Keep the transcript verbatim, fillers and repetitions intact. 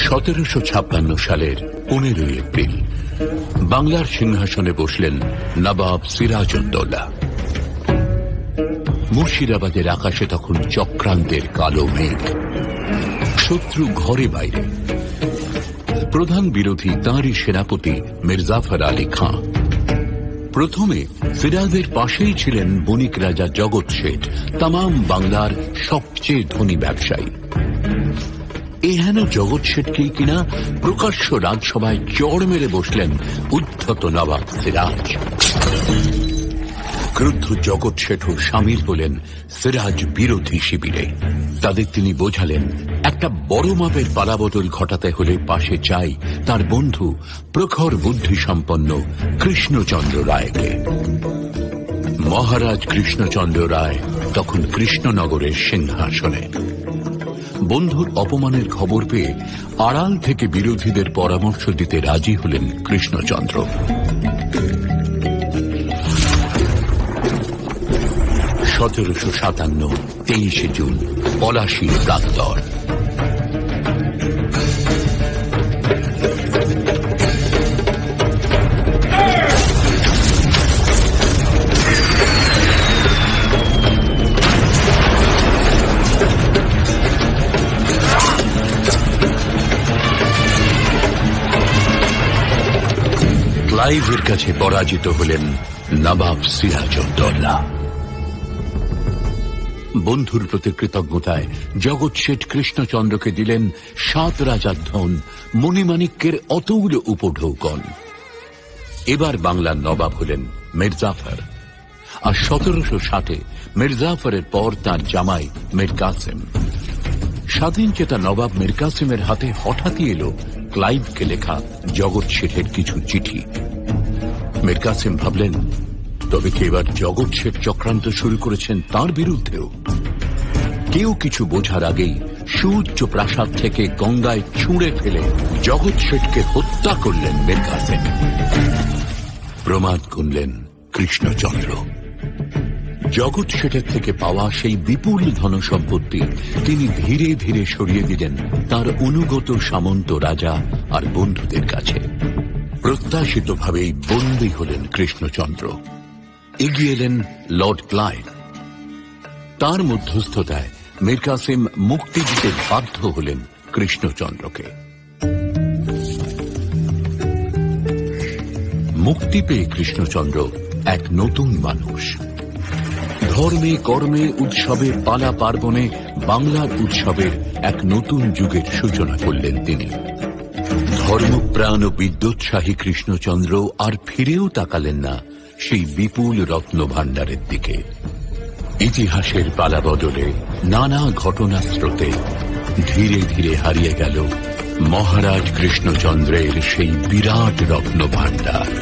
সতেরোশো ছাপ্পান্ন সালের পনেরোই এপ্রিল বাংলার সিংহাসনে বসলেন নবাব সিরাজউদ্দৌলা। মুর্শিদাবাদের আকাশে তখন চক্রান্তের কালো মেঘ, শত্রু ঘরে বাইরে। প্রধান বিরোধী তাঁরই সেনাপতি মির্জাফর আলী খাঁ। প্রথমে সিরাজের পাশেই ছিলেন বণিক রাজা জগৎ শেঠ, তামাম বাংলার সবচেয়ে ধনী ব্যবসায়ী। এহেন জগৎ শেঠকেই কিনা প্রকাশ্য রাজসভায় চড় মেরে বসলেন উদ্ধত নবাব সিরাজ। ক্রুদ্ধ জগৎ শেঠও সামিল হলেন সিরাজ বিরোধী শিবিরে। তাদের তিনি বোঝালেন, একটা বড় মাপের পালাবদল ঘটাতে হলে পাশে চাই তার বন্ধু প্রখর বুদ্ধি সম্পন্ন কৃষ্ণচন্দ্র রায়কে। মহারাজ কৃষ্ণচন্দ্র রায় তখন কৃষ্ণনগরের সিংহাসনে। বন্ধুর অপমানের খবর পেয়ে আড়াল থেকে বিরোধীদের পরামর্শ দিতে রাজি হলেন কৃষ্ণচন্দ্র। সতেরোশো সাতান্ন তেইশে জুন পলাশীর প্রান্তর। ক্লাইভের কাছে পরাজিত হলেন নবাব সিরাজউদ্দৌলা। বন্ধুর প্রতি কৃতজ্ঞতায় জগৎ শেঠ কৃষ্ণচন্দ্রকে দিলেন সাত রাজার ধন, মণিমাণিক্যের অতৌল উপঢৌকন। এবার বাংলার নবাব হলেন মির্জাফর। আর সতেরোশো ষাটে মির্জাফরের পর তাঁর জামাই মীর কাসেম। স্বাধীন চেতা নবাব মীর কাসেমের হাতে হঠাৎই এলো ক্লাইভকে লেখা জগৎ শেঠের কিছু চিঠি। মীর কাসেম ভাবলেন, তবে কি এবার জগৎ শেঠ চক্রান্ত শুরু করেছেন তার বিরুদ্ধেও? কেউ কিছু বোঝার আগেই সুউচ্চ প্রাসাদ থেকে গঙ্গায় ছুঁড়ে ফেলে জগৎ শেঠকে হত্যা করলেন মীর কাসেম। প্রমাদ গুনলেন কৃষ্ণচন্দ্র। জগৎ শেঠের থেকে পাওয়া সেই বিপুল ধনসম্পত্তি তিনি ধীরে ধীরে সরিয়ে দিলেন তার অনুগত সামন্ত রাজা আর বন্ধুদের কাছে। প্রত্যাশিতভাবেই বন্দী হলেন কৃষ্ণচন্দ্র। এগিয়ে এলেন লর্ড ক্লাইভ। তার মধ্যস্থতায় মীর কাসেম মুক্তি দিতে বাধ্য হলেন কৃষ্ণচন্দ্রকে। মুক্তি পেয়ে কৃষ্ণচন্দ্র এক নতুন মানুষ। ধর্মে কর্মে উৎসবে পালা পার্বণে বাংলার উৎসবের এক নতুন যুগের সূচনা করলেন তিনি। ধর্মপ্রাণ ও বিদ্যোৎসাহী কৃষ্ণচন্দ্র আর ফিরেও তাকালেন না সেই বিপুল রত্ন ভাণ্ডারের দিকে। ইতিহাসের পালা বদলে নানা ঘটনা স্রোতে ধীরে ধীরে হারিয়ে গেল মহারাজ কৃষ্ণচন্দ্রের সেই বিরাট রত্ন ভাণ্ডার।